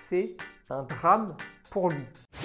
c'est un drame pour lui.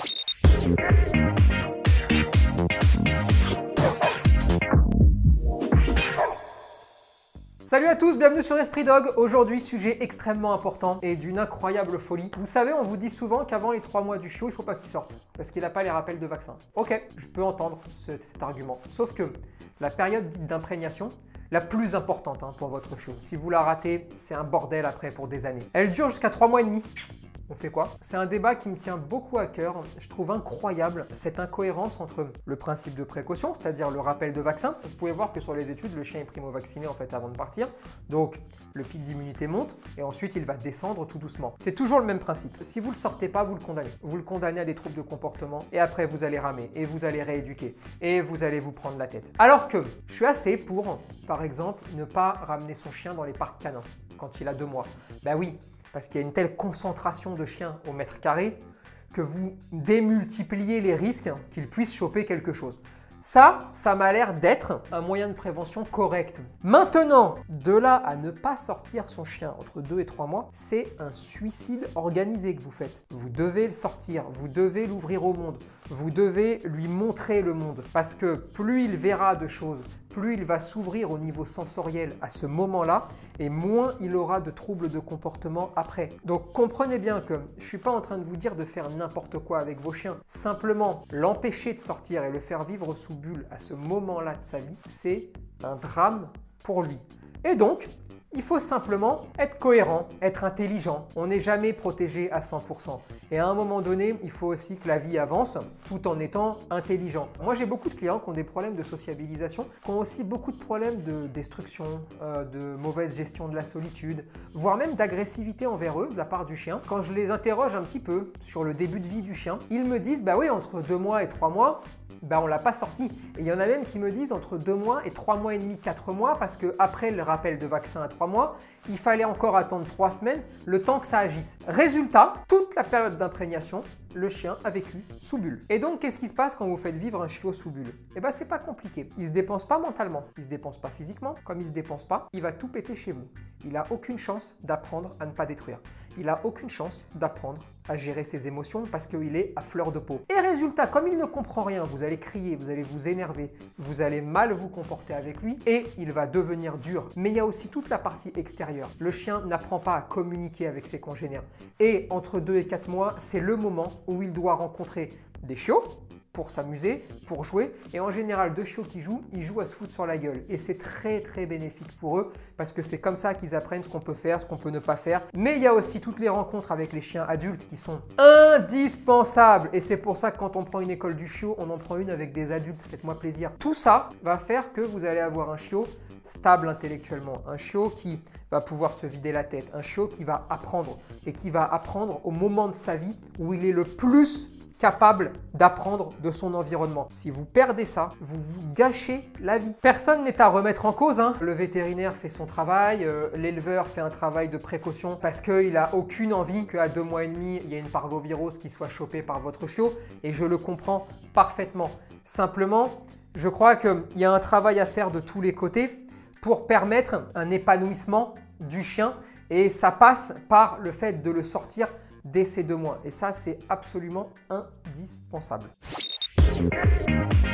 Salut à tous, bienvenue sur Esprit Dog. Aujourd'hui, sujet extrêmement important et d'une incroyable folie. Vous savez, on vous dit souvent qu'avant les 3 mois du chiot, il ne faut pas qu'il sorte parce qu'il n'a pas les rappels de vaccin. Ok, je peux entendre cet argument. Sauf que la période dite d'imprégnation, la plus importante pour votre chiot, si vous la ratez, c'est un bordel après pour des années. Elle dure jusqu'à 3 mois et demi. On fait quoi? C'est un débat qui me tient beaucoup à cœur. Je trouve incroyable cette incohérence entre le principe de précaution, c'est-à-dire le rappel de vaccin. Vous pouvez voir que sur les études, le chien est primo-vacciné en fait avant de partir. Donc le pic d'immunité monte et ensuite il va descendre tout doucement. C'est toujours le même principe. Si vous ne le sortez pas, vous le condamnez. Vous le condamnez à des troubles de comportement et après vous allez ramer et vous allez rééduquer et vous allez vous prendre la tête. Alors que je suis assez pour, par exemple, ne pas ramener son chien dans les parcs canins quand il a 2 mois. Ben oui. Parce qu'il y a une telle concentration de chiens au mètre carré que vous démultipliez les risques qu'ils puissent choper quelque chose. Ça m'a l'air d'être un moyen de prévention correct. Maintenant, de là à ne pas sortir son chien entre 2 et 3 mois, c'est un suicide organisé que vous faites. Vous devez le sortir, vous devez l'ouvrir au monde, vous devez lui montrer le monde. Parce que plus il verra de choses, plus il va s'ouvrir au niveau sensoriel à ce moment-là et moins il aura de troubles de comportement après. Donc comprenez bien que je ne suis pas en train de vous dire de faire n'importe quoi avec vos chiens. Simplement, l'empêcher de sortir et le faire vivre sous bulle à ce moment-là de sa vie, c'est un drame pour lui. Et donc, il faut simplement être cohérent, être intelligent. On n'est jamais protégé à 100%. Et à un moment donné, il faut aussi que la vie avance tout en étant intelligent. Moi, j'ai beaucoup de clients qui ont des problèmes de sociabilisation, qui ont aussi beaucoup de problèmes de destruction, de mauvaise gestion de la solitude, voire même d'agressivité envers eux de la part du chien. Quand je les interroge un petit peu sur le début de vie du chien, ils me disent « bah oui, entre 2 mois et 3 mois, on ne l'a pas sorti ». Et il y en a même qui me disent entre 2 mois et 3 mois et demi, 4 mois, parce qu'après le rappel de vaccin à 3 mois, il fallait encore attendre 3 semaines, le temps que ça agisse. Résultat, toute la période d'imprégnation, le chien a vécu sous bulle. Et donc, qu'est-ce qui se passe quand vous faites vivre un chiot sous bulle? Eh bien, c'est pas compliqué. Il ne se dépense pas mentalement, il ne se dépense pas physiquement. Comme il ne se dépense pas, il va tout péter chez vous. Il n'a aucune chance d'apprendre à ne pas détruire. Il n'a aucune chance d'apprendre à gérer ses émotions parce qu'il est à fleur de peau. Et résultat, comme il ne comprend rien, vous allez crier, vous allez vous énerver, vous allez mal vous comporter avec lui et il va devenir dur. Mais il y a aussi toute la partie extérieure. Le chien n'apprend pas à communiquer avec ses congénères. Et entre 2 et 4 mois, c'est le moment où il doit rencontrer des chiots pour s'amuser, pour jouer. Et en général, 2 chiots qui jouent, ils jouent à se foutre sur la gueule. Et c'est très très bénéfique pour eux parce que c'est comme ça qu'ils apprennent ce qu'on peut faire, ce qu'on peut ne pas faire. Mais il y a aussi toutes les rencontres avec les chiens adultes qui sont indispensables. Et c'est pour ça que quand on prend une école du chiot, on en prend une avec des adultes. Faites-moi plaisir. Tout ça va faire que vous allez avoir un chiot stable intellectuellement, un chiot qui va pouvoir se vider la tête, un chiot qui va apprendre et qui va apprendre au moment de sa vie où il est le plus capable d'apprendre de son environnement. Si vous perdez ça, vous vous gâchez la vie. Personne n'est à remettre en cause. Le vétérinaire fait son travail, l'éleveur fait un travail de précaution parce qu'il n'a aucune envie qu'à 2 mois et demi, il y ait une parvovirose qui soit chopée par votre chiot et je le comprends parfaitement. Simplement, je crois qu'il y a un travail à faire de tous les côtés pour permettre un épanouissement du chien et ça passe par le fait de le sortir dès ces 2 mois. Et ça, c'est absolument indispensable.